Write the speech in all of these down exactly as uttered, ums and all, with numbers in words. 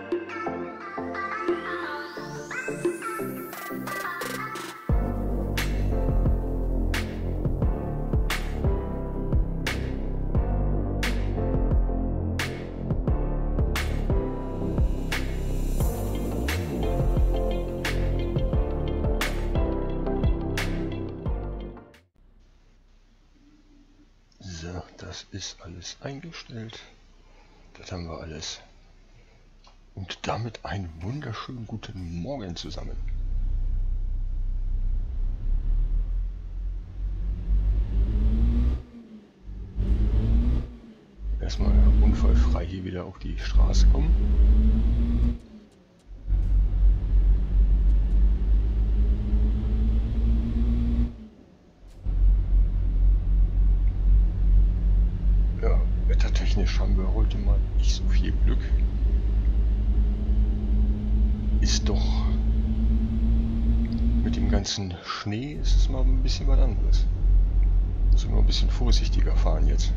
Das ist alles eingestellt. Das haben wir alles. Und damit einen wunderschönen guten Morgen zusammen. Erstmal unfallfrei hier wieder auf die Straße kommen. Ja, wettertechnisch haben wir heute mal nicht so viel Glück. Ist doch mit dem ganzen Schnee ist es mal ein bisschen was anderes. Muss immer ein bisschen vorsichtiger fahren jetzt.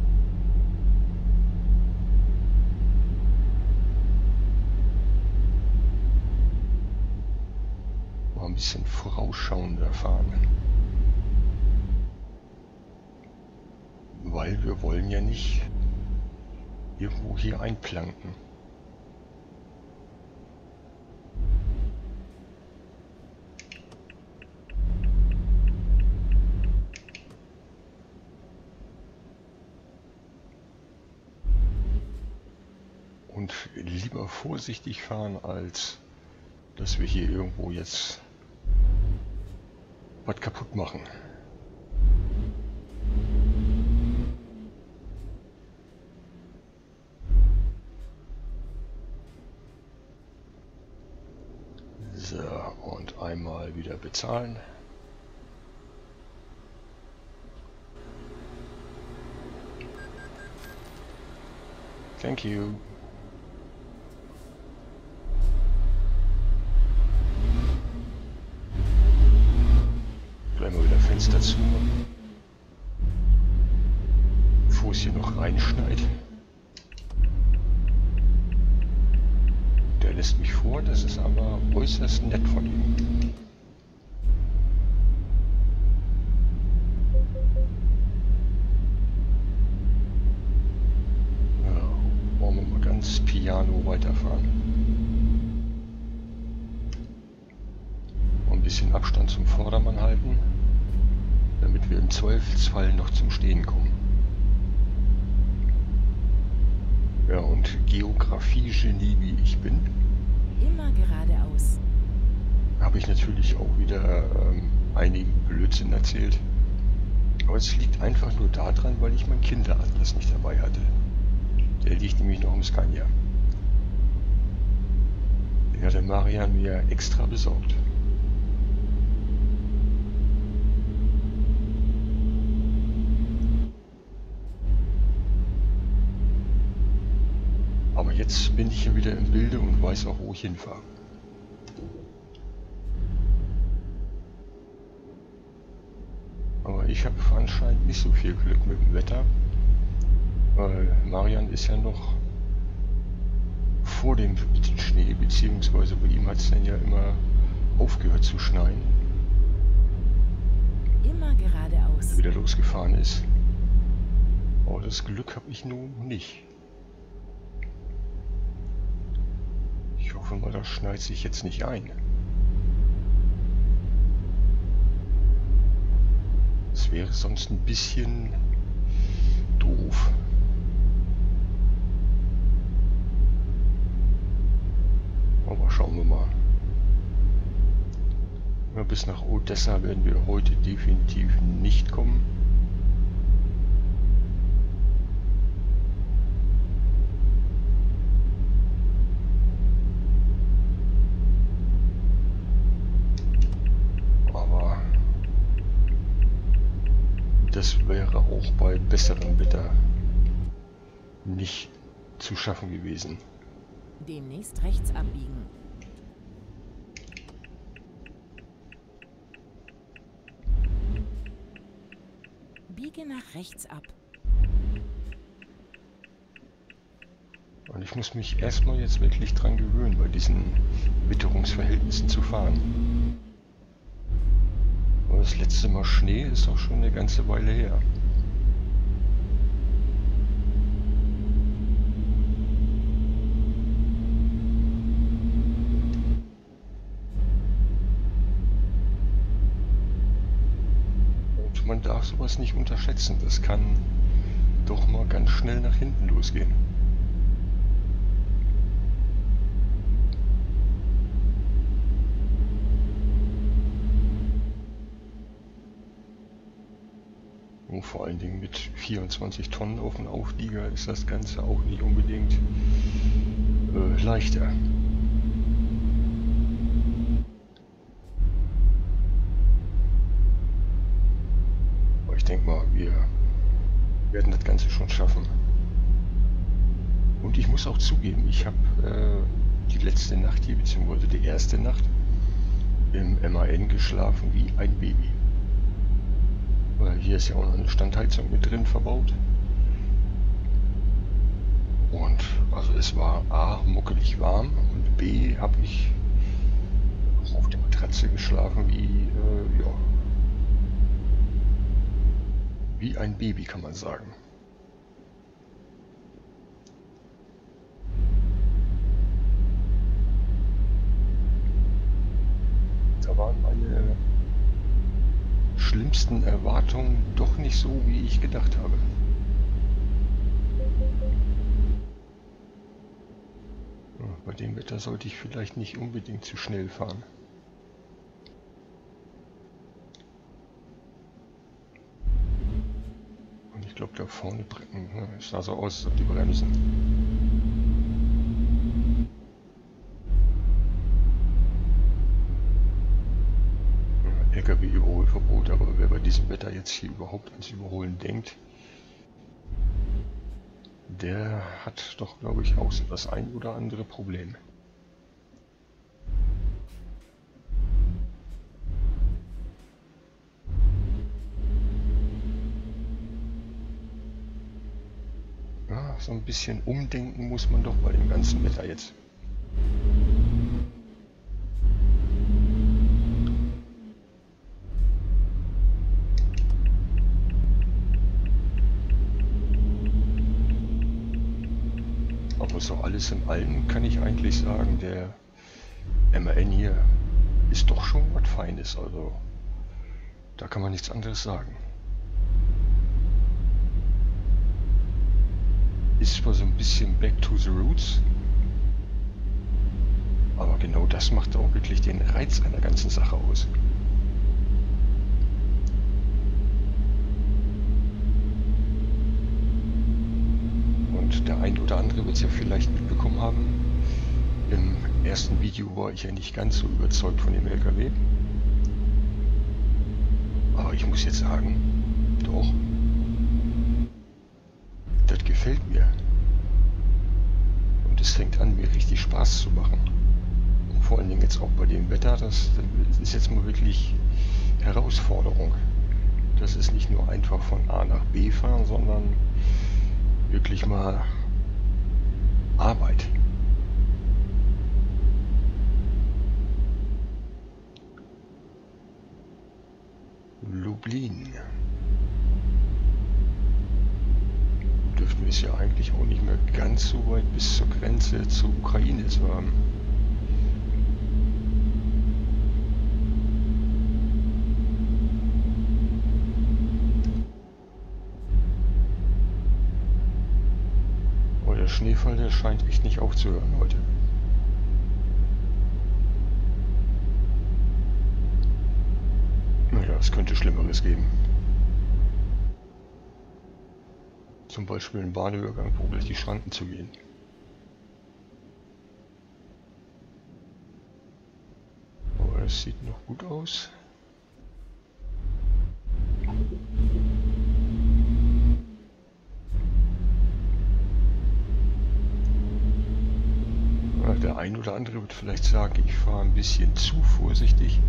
Mal ein bisschen vorausschauender fahren. Weil wir wollen ja nicht irgendwo hier einplanken. Und lieber vorsichtig fahren, als dass wir hier irgendwo jetzt was kaputt machen. So, und einmal wieder bezahlen. Thank you. Gleich mal wieder Fenster zu, bevor es hier noch reinschneit. Der lässt mich vor, das ist aber äußerst nett von ihm. Ja, wollen wir mal ganz piano weiterfahren. Und ein bisschen Abstand zum Vordermann halten, damit wir im Zweifelsfall noch zum Stehen kommen. Ja, und Geografie-Genie wie ich bin, immer geradeaus, habe ich natürlich auch wieder ähm, einigen Blödsinn erzählt. Aber es liegt einfach nur daran, weil ich mein Kinderatlas nicht dabei hatte. Der liegt nämlich noch im Scania. Den hat der Marian mir extra besorgt. Aber jetzt bin ich hier wieder im Bilde und weiß auch, wo ich hinfahre. Aber ich habe anscheinend nicht so viel Glück mit dem Wetter, weil Marian ist ja noch vor dem Schnee, beziehungsweise bei ihm hat es dann ja immer aufgehört zu schneien, immer geradeaus, wieder losgefahren ist. Aber das Glück habe ich nun nicht. Ich hoffe mal, das schneit sich jetzt nicht ein. Das wäre sonst ein bisschen doof. Aber schauen wir mal. Ja, bis nach Odessa werden wir heute definitiv nicht kommen. Das wäre auch bei besserem Wetter nicht zu schaffen gewesen. demnächst rechts abbiegen. Biege nach rechts ab. Und ich muss mich erstmal jetzt wirklich dran gewöhnen, bei diesen Witterungsverhältnissen zu fahren. Aber das letzte Mal Schnee ist auch schon eine ganze Weile her. Und man darf sowas nicht unterschätzen. Das kann doch mal ganz schnell nach hinten losgehen. Und vor allen Dingen mit vierundzwanzig Tonnen auf dem Auflieger ist das Ganze auch nicht unbedingt äh, leichter. Aber ich denke mal, wir werden das Ganze schon schaffen. Und ich muss auch zugeben, ich habe äh, die letzte Nacht hier, beziehungsweise die erste Nacht im M A N geschlafen wie ein Baby. Weil hier ist ja auch noch eine Standheizung mit drin verbaut. Und also es war A, muckelig warm und B, habe ich auf der Matratze geschlafen wie, äh, ja, wie ein Baby, kann man sagen. Da waren meine schlimmsten Erwartungen doch nicht so, wie ich gedacht habe. Ja, bei dem Wetter sollte ich vielleicht nicht unbedingt zu schnell fahren. Und ich glaube, da vorne ne, es sah so aus, als ob die bremsen. L K W-Überholverbot, aber wer bei diesem Wetter jetzt hier überhaupt ans Überholen denkt, der hat doch, glaube ich, auch so das ein oder andere Problem. Ja, so ein bisschen umdenken muss man doch bei dem ganzen Wetter jetzt. Aber so alles in allem kann ich eigentlich sagen, der M A N hier ist doch schon was Feines, also da kann man nichts anderes sagen. Ist zwar so ein bisschen back to the roots, aber genau das macht auch wirklich den Reiz einer ganzen Sache aus. Und der ein oder andere wird es ja vielleicht mitbekommen haben. Im ersten Video war ich ja nicht ganz so überzeugt von dem L K W. Aber ich muss jetzt sagen, doch, das gefällt mir. Und es fängt an, mir richtig Spaß zu machen. Und vor allen Dingen jetzt auch bei dem Wetter, das, das ist jetzt mal wirklich Herausforderung. Das ist nicht nur einfach von A nach B fahren, sondern wirklich mal Arbeit. Lublin. Dürften wir es ja eigentlich auch nicht mehr ganz so weit bis zur Grenze zur Ukraine zu haben. Der Schneefall, der scheint echt nicht aufzuhören heute. Naja, es könnte Schlimmeres geben. Zum Beispiel einen Bahnübergang, wo gleich die Schranken zu gehen. Aber es sieht noch gut aus. Der ein oder andere wird vielleicht sagen, ich fahre ein bisschen zu vorsichtig,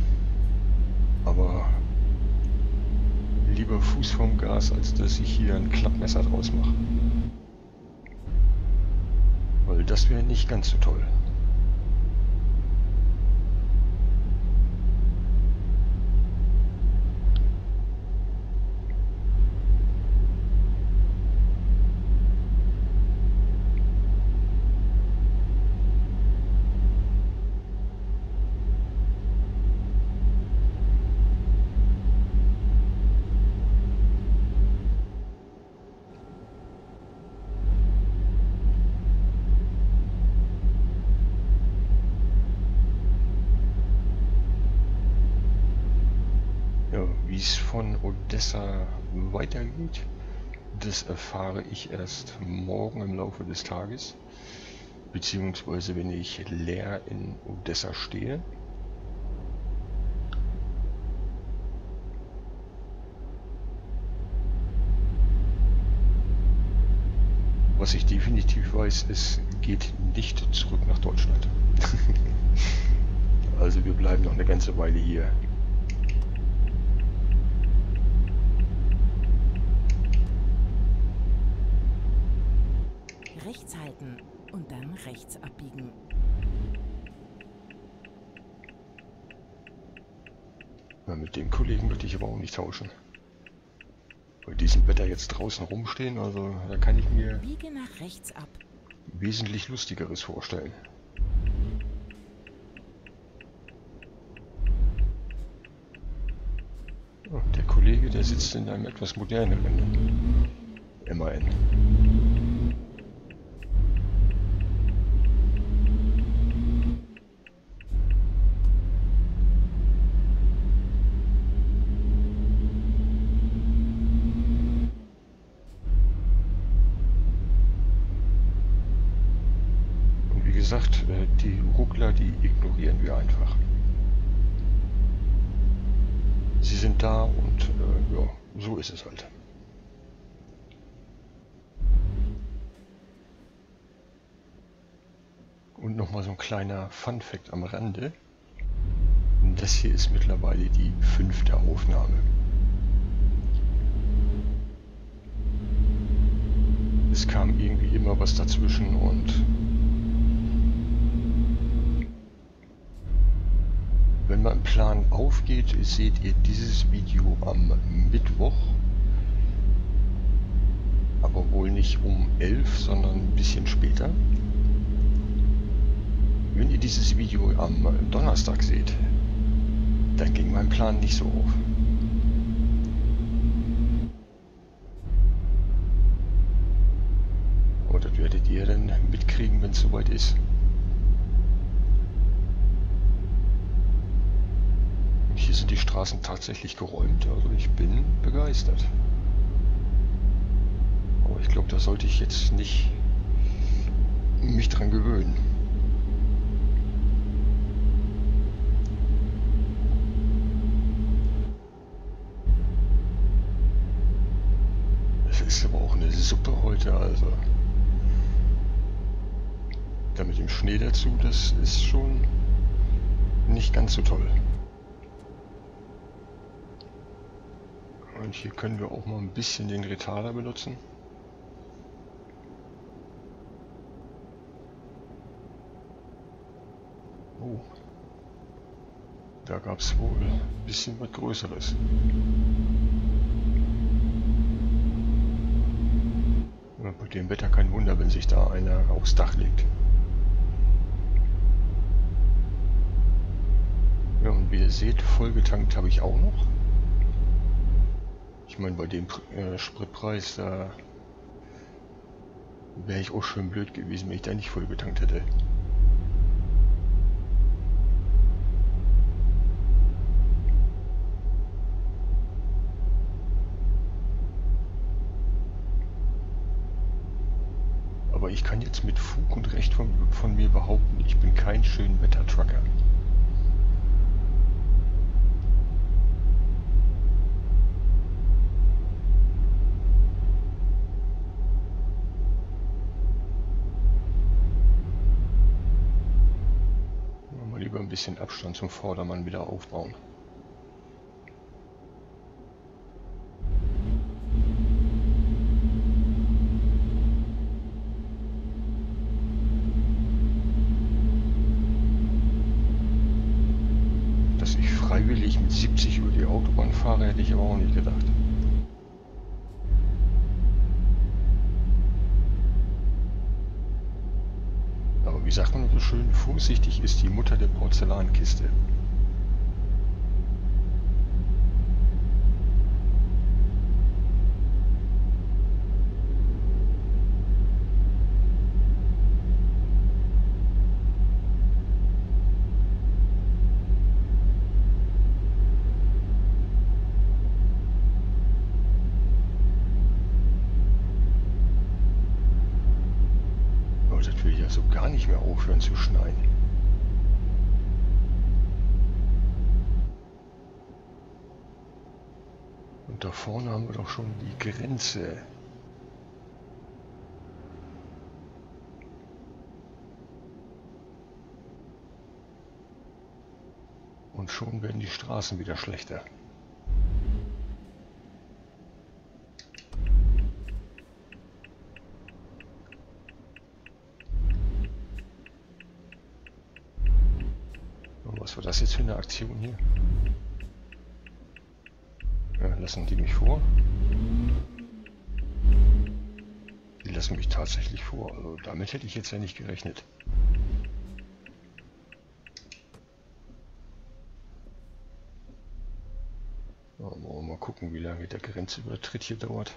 aber lieber Fuß vom Gas, als dass ich hier ein Klappmesser draus mache. Weil das wäre nicht ganz so toll. Ja, wie es von Odessa weitergeht, das erfahre ich erst morgen im Laufe des Tages, beziehungsweise wenn ich leer in Odessa stehe. Was ich definitiv weiß, es geht nicht zurück nach Deutschland. Also wir bleiben noch eine ganze Weile hier. Rechts halten und dann rechts abbiegen. Na, mit dem Kollegen würde ich aber auch nicht tauschen. Bei diesem Wetter jetzt draußen rumstehen, also da kann ich mir Biege nach rechts ab. wesentlich Lustigeres vorstellen. Oh, der Kollege, der sitzt in einem etwas moderneren M A N. Und wie gesagt, die Ruckler, die ignorieren wir einfach. Sie sind da und äh, ja, so ist es halt. Und nochmal so ein kleiner Fun-Fact am Rande. Das hier ist mittlerweile die fünfte Aufnahme. Es kam irgendwie immer was dazwischen und wenn mein Plan aufgeht, seht ihr dieses Video am Mittwoch. Aber wohl nicht um elf, sondern ein bisschen später. Wenn ihr dieses Video am Donnerstag seht, dann ging mein Plan nicht so auf. Aber das werdet ihr dann mitkriegen, wenn es soweit ist. Hier sind die Straßen tatsächlich geräumt, also ich bin begeistert. Aber ich glaube, da sollte ich jetzt nicht mich dran gewöhnen. Es ist aber auch eine Suppe heute, also. Da mit dem Schnee dazu, das ist schon nicht ganz so toll. Und hier können wir auch mal ein bisschen den Retarder benutzen. Oh. Da gab es wohl ein bisschen was Größeres. Ja, bei dem Wetter kein Wunder, wenn sich da einer aufs Dach legt. Ja, und wie ihr seht, vollgetankt habe ich auch noch. Ich meine, bei dem äh, Spritpreis, da wäre ich auch schön blöd gewesen, wenn ich da nicht voll getankt hätte. Aber ich kann jetzt mit Fug und Recht von, von mir behaupten, ich bin kein Schönwetter-Trucker. Lieber ein bisschen Abstand zum Vordermann wieder aufbauen. freiwillig mit siebzig über die Autobahn fahre, hätte ich aber auch nicht gedacht. Aber wie sagt man so schön, vorsichtig ist die Mutter der Porzellankiste. Das will ja so gar nicht mehr aufhören zu schneien. Und da vorne haben wir doch schon die Grenze. Und schon werden die Straßen wieder schlechter. Was war das jetzt für eine Aktion hier? Ja, lassen die mich vor? Die lassen mich tatsächlich vor. Also damit hätte ich jetzt ja nicht gerechnet. Ja, wollen wir mal gucken, wie lange der Grenzübertritt hier dauert.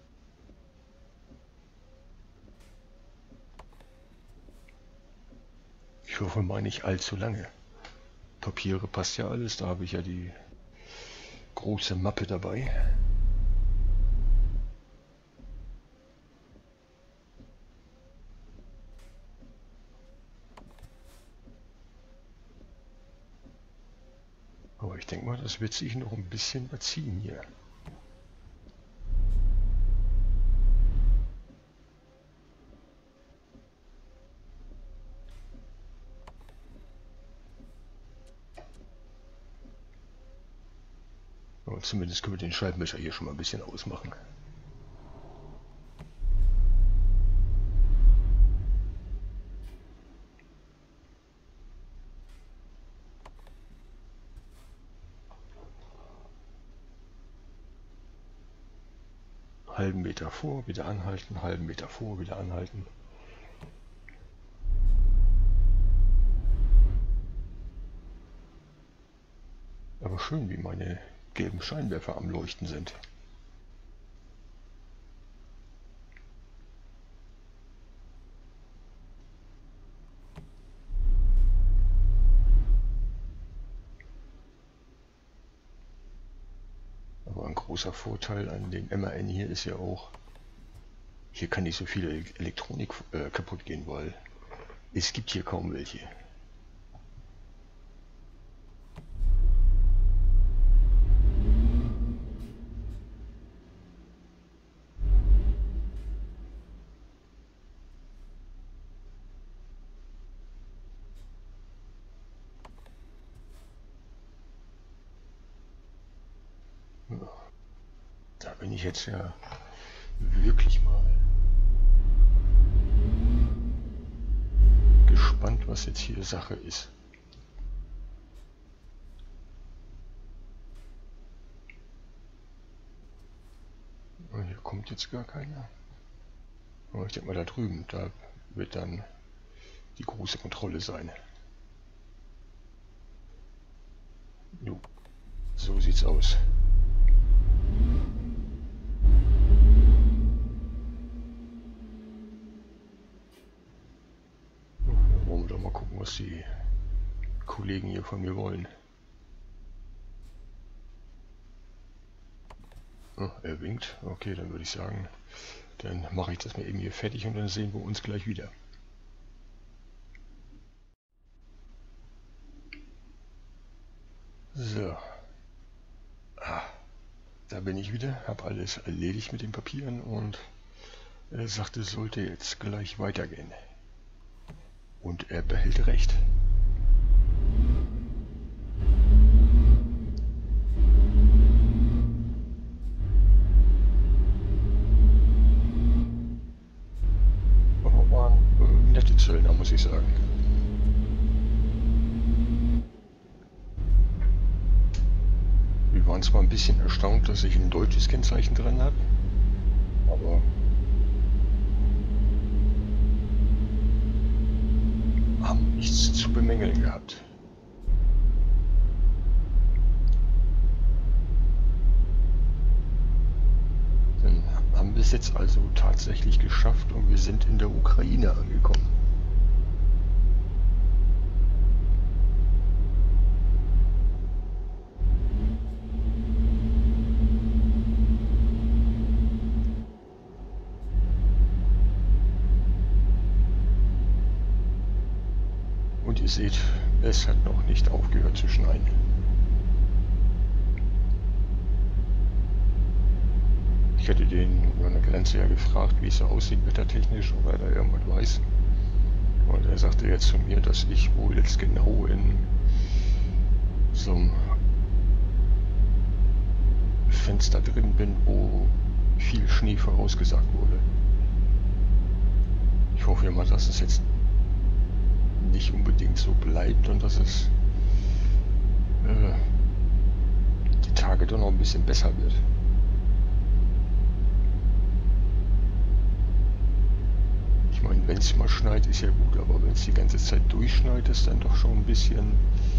Ich hoffe mal nicht allzu lange. Papiere passt ja alles, da habe ich ja die große Mappe dabei. Aber ich denke mal, das wird sich noch ein bisschen überziehen hier. Aber zumindest können wir den Scheibenwischer hier schon mal ein bisschen ausmachen. Halben Meter vor, wieder anhalten, halben Meter vor, wieder anhalten. Aber schön, wie meine gelben Scheinwerfer am Leuchten sind. Aber ein großer Vorteil an den M A N hier ist ja auch, hier kann nicht so viel Elektronik äh, kaputt gehen, weil es gibt hier kaum welche. Da bin ich jetzt ja wirklich mal gespannt, was jetzt hier Sache ist. Hier kommt jetzt gar keiner. Aber ich denke mal, da drüben, da wird dann die große Kontrolle sein. Jo, so sieht's aus. Wollen wir doch mal gucken, was die Kollegen hier von mir wollen. Oh, er winkt. Okay, dann würde ich sagen, dann mache ich das mal eben hier fertig und dann sehen wir uns gleich wieder. So. Ah, da bin ich wieder, habe alles erledigt mit den Papieren und er sagte, es sollte jetzt gleich weitergehen. Und er behält recht. Aber waren äh, nette Zöllner, muss ich sagen. waren zwar ein bisschen erstaunt, dass ich ein deutsches Kennzeichen dran habe, aber haben nichts zu bemängeln gehabt. Dann haben wir es jetzt also tatsächlich geschafft und wir sind in der Ukraine angekommen. Und ihr seht, es hat noch nicht aufgehört zu schneien. Ich hatte den über eine Grenze ja gefragt, wie es so aussieht wettertechnisch, ob er da irgendwas weiß. Und er sagte jetzt zu mir, dass ich wohl jetzt genau in so einem Fenster drin bin, wo viel Schnee vorausgesagt wurde. Ich hoffe ja mal, dass es jetzt nicht unbedingt so bleibt und dass es äh, die Tage doch noch ein bisschen besser wird. Ich meine, wenn es mal schneit, ist ja gut, aber wenn es die ganze Zeit durchschneit, ist dann doch schon ein bisschen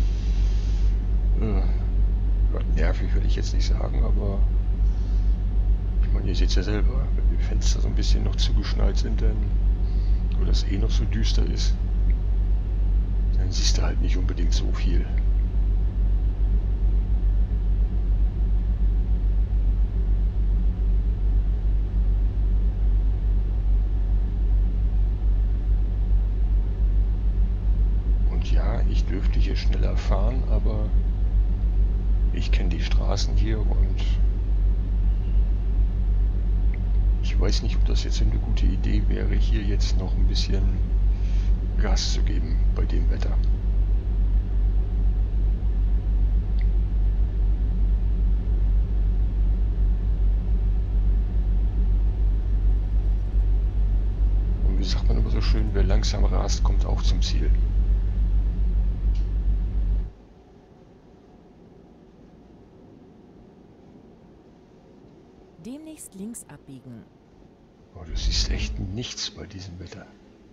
äh, ja, nervig, würde ich jetzt nicht sagen, aber ich meine, ihr seht es ja selber, wenn die Fenster so ein bisschen noch zugeschneit sind, dann, oder es eh noch so düster ist, dann siehst du halt nicht unbedingt so viel. Und ja, ich dürfte hier schneller fahren, aber ich kenne die Straßen hier und ich weiß nicht, ob das jetzt eine gute Idee wäre, hier jetzt noch ein bisschen Gas zu geben bei dem Wetter. Und wie sagt man immer so schön, wer langsam rast, kommt auch zum Ziel. Demnächst links abbiegen. Oh, du siehst echt nichts bei diesem Wetter.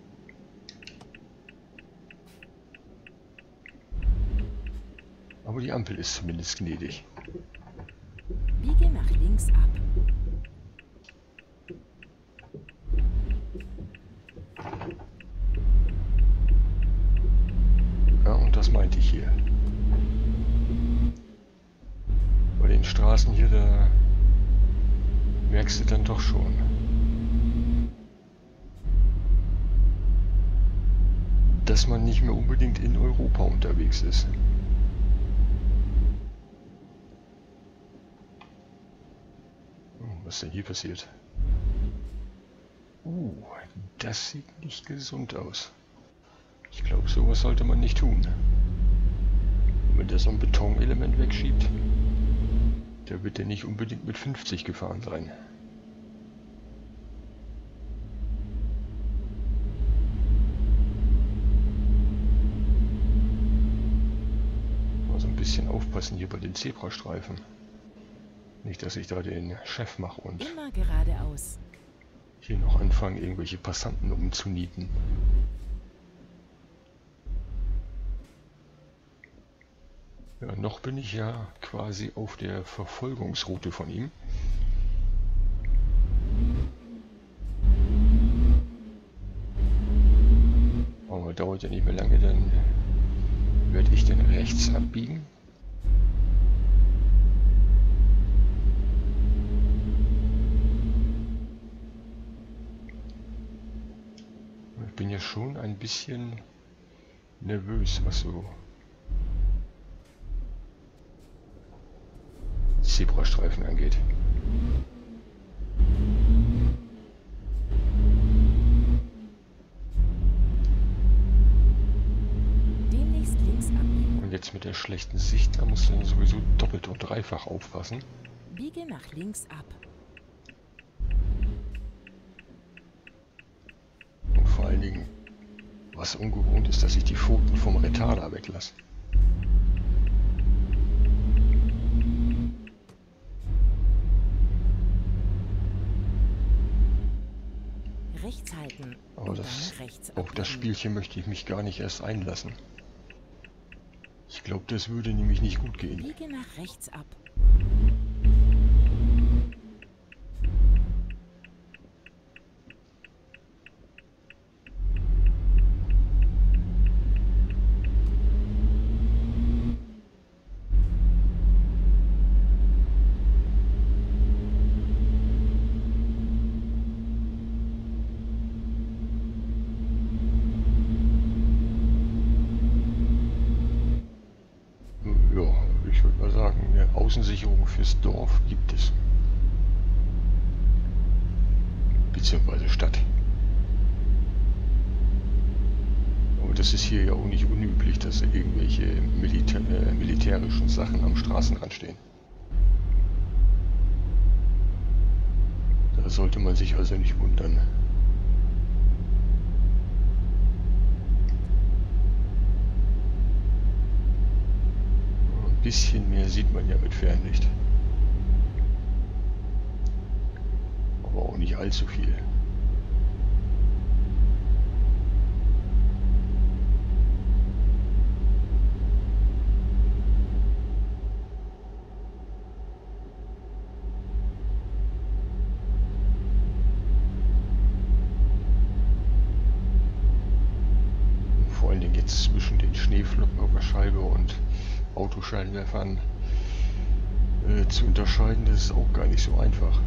Aber die Ampel ist zumindest gnädig. Biege nach links ab. Ja, und das meinte ich hier. Bei den Straßen hier, da merkst du dann doch schon. Dass man nicht mehr unbedingt in Europa unterwegs ist. Was ist denn hier passiert? Uh, das sieht nicht gesund aus. Ich glaube, sowas sollte man nicht tun. Und wenn der so ein Betonelement wegschiebt, der wird ja nicht unbedingt mit fünfzig gefahren sein. Mal so ein bisschen aufpassen hier bei den Zebrastreifen. Nicht, dass ich da den Chef mache und Immer geradeaus. hier noch anfangen, irgendwelche Passanten umzunieten. Ja, noch bin ich ja quasi auf der Verfolgungsroute von ihm. Aber dauert ja nicht mehr lange, dann werde ich dann rechts abbiegen. Ich bin ja schon ein bisschen nervös, was so Zebrastreifen angeht. Demnächst links abbiegen. Und jetzt mit der schlechten Sicht, da musst du dann sowieso doppelt und dreifach aufpassen. Biege nach links ab. Und vor allen Dingen, was ungewohnt ist, dass ich die Pfoten vom Retarder weglasse. rechts halten Aber und das, dann rechts auf das abbiegen. Spielchen möchte ich mich gar nicht erst einlassen. Ich glaube, das würde nämlich nicht gut gehen. Biege nach rechts ab. Ja, ich würde mal sagen, eine Außensicherung fürs Dorf gibt es. Beziehungsweise Stadt. Aber das ist hier ja auch nicht unüblich, dass irgendwelche Militä äh, militärischen Sachen am Straßenrand stehen. Da sollte man sich also nicht wundern. Ein bisschen mehr sieht man ja mit Fernlicht. Aber auch nicht allzu viel. Vor allen Dingen jetzt zwischen den Schneeflocken auf der Scheibe und Autoscheinwerfern äh, zu unterscheiden, das ist auch gar nicht so einfach.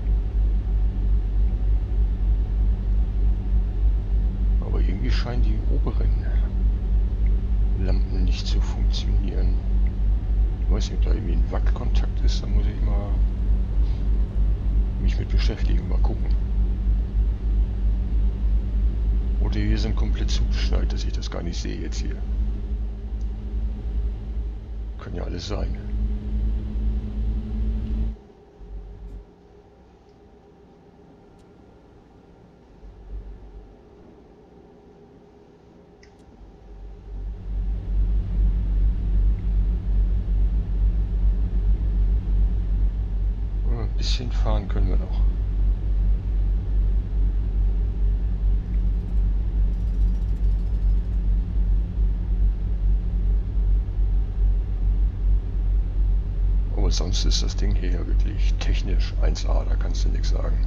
Aber irgendwie scheinen die oberen Lampen nicht zu funktionieren. Ich weiß nicht, ob da irgendwie ein Wattkontakt ist, da muss ich mal mich mit beschäftigen, mal gucken. Oder hier sind komplett zugeschneit, dass ich das gar nicht sehe jetzt hier. Kann ja alles sein. Ein bisschen fahren können wir noch. Aber sonst ist das Ding hier ja wirklich technisch eins A, da kannst du nichts sagen.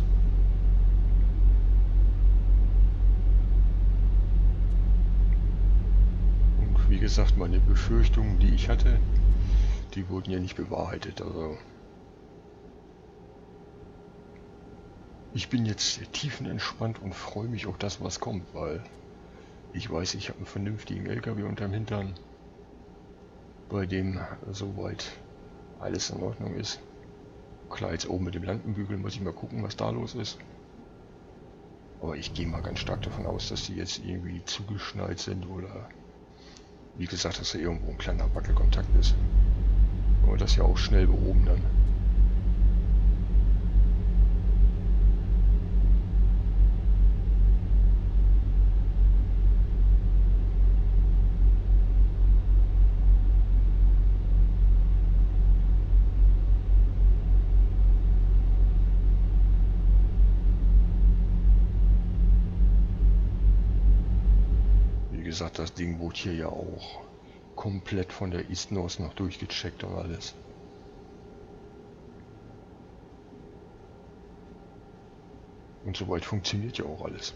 Und wie gesagt, meine Befürchtungen, die ich hatte, die wurden ja nicht bewahrheitet. Also ich bin jetzt tiefenentspannt und freue mich auf das, was kommt, weil ich weiß, ich habe einen vernünftigen L K W unterm Hintern, bei dem soweit alles in Ordnung ist. Klar, jetzt oben mit dem Lampenbügel muss ich mal gucken, was da los ist. Aber ich gehe mal ganz stark davon aus, dass die jetzt irgendwie zugeschneit sind oder wie gesagt, dass da irgendwo ein kleiner Wackelkontakt ist. Aber das ja auch schnell behoben dann. Wie gesagt, das Ding wurde hier ja auch komplett von der East-North noch durchgecheckt und alles. Und soweit funktioniert ja auch alles.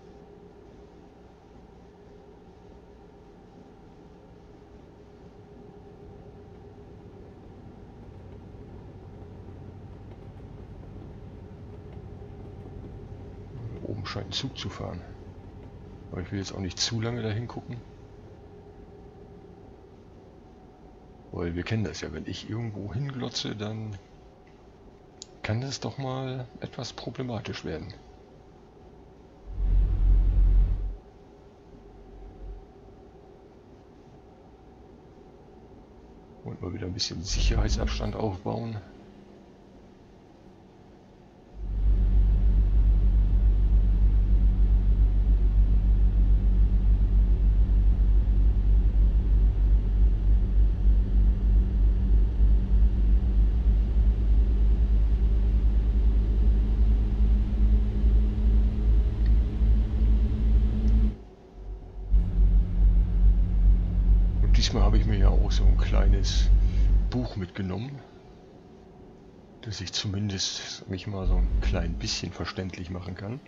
Oben scheint ein Zug zu fahren. Aber ich will jetzt auch nicht zu lange dahin gucken. Weil wir kennen das ja, wenn ich irgendwo hinglotze, dann kann das doch mal etwas problematisch werden. Und mal wieder ein bisschen Sicherheitsabstand aufbauen. diesmal habe ich mir ja auch so ein kleines Buch mitgenommen, dass ich zumindest mich mal so ein klein bisschen verständlich machen kann.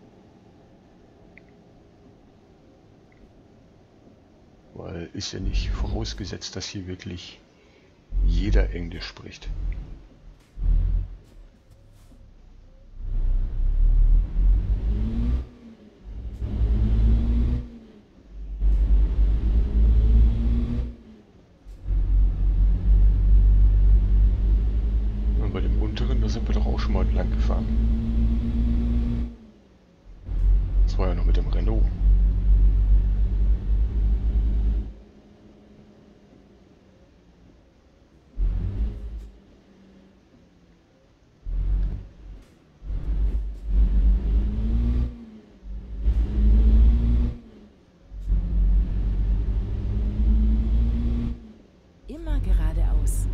Weil ist ja nicht vorausgesetzt, dass hier wirklich jeder Englisch spricht. Und bei dem unteren, da sind wir doch auch schon mal lang gefahren. Das war ja noch mit dem Renault. Immer geradeaus.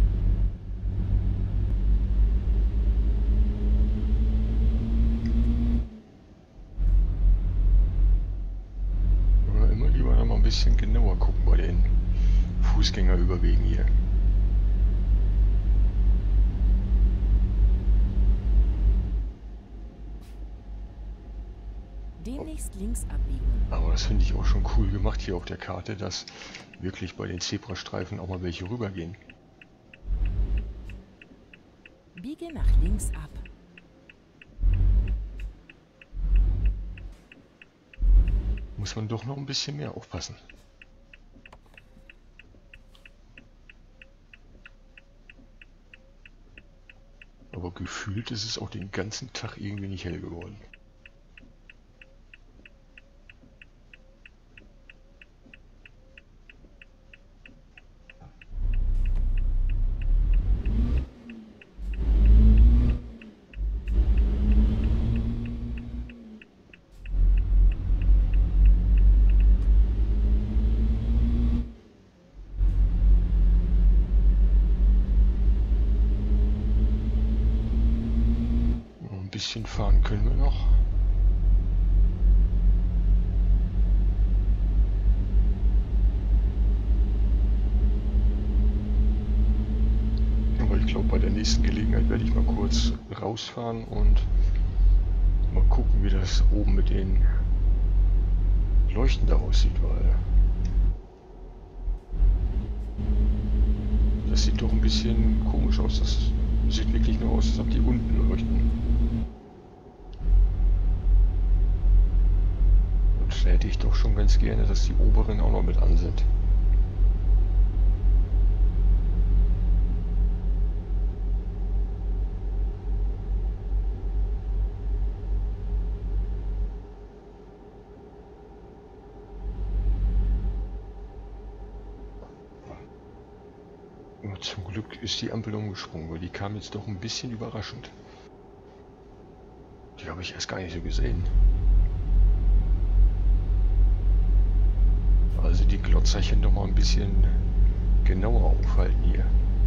Ja, immer lieber noch mal ein bisschen genauer gucken bei den Fußgängerüberwegen hier. Demnächst links abbiegen. Aber das finde ich auch schon cool gemacht hier auf der Karte, dass wirklich bei den Zebrastreifen auch mal welche rübergehen. Biege nach links ab. Muss man doch noch ein bisschen mehr aufpassen. Aber gefühlt ist es auch den ganzen Tag irgendwie nicht hell geworden. Ein bisschen fahren können wir noch. Aber ich glaube, bei der nächsten Gelegenheit werde ich mal kurz rausfahren und mal gucken, wie das oben mit den Leuchten da aussieht, weil das sieht doch ein bisschen komisch aus. Das sieht wirklich nur aus, als ob die unten leuchten. Und da hätte ich doch schon ganz gerne, dass die oberen auch noch mit an sind. Aber zum Glück ist die Ampel umgesprungen, weil die kam jetzt doch ein bisschen überraschend. Die habe ich erst gar nicht so gesehen. Also die Glotzerchen noch mal ein bisschen genauer aufhalten hier.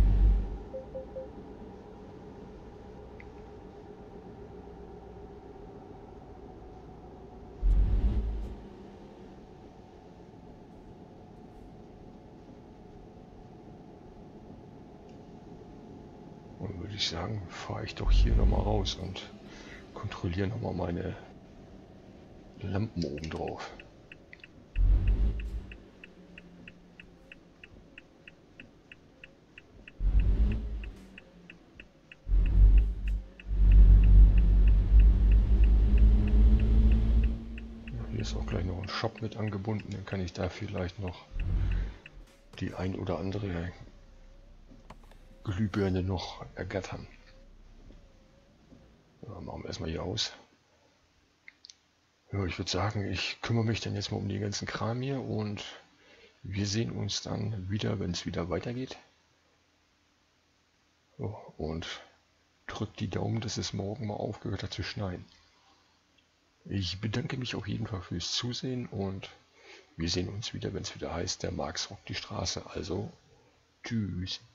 Und würde ich sagen, fahre ich doch hier noch mal raus und kontrolliere noch mal meine Lampen oben drauf. Hier ist auch gleich noch ein Shop mit angebunden, dann kann ich da vielleicht noch die ein oder andere Glühbirne noch ergattern. Ja, machen wir erstmal hier aus. Ja, ich würde sagen, ich kümmere mich dann jetzt mal um den ganzen Kram hier und wir sehen uns dann wieder, wenn es wieder weitergeht. So, und drückt die Daumen, dass es morgen mal aufgehört hat zu schneien. Ich bedanke mich auf jeden Fall fürs Zusehen und wir sehen uns wieder, wenn es wieder heißt, der Marx rockt die Straße. Also, tschüss.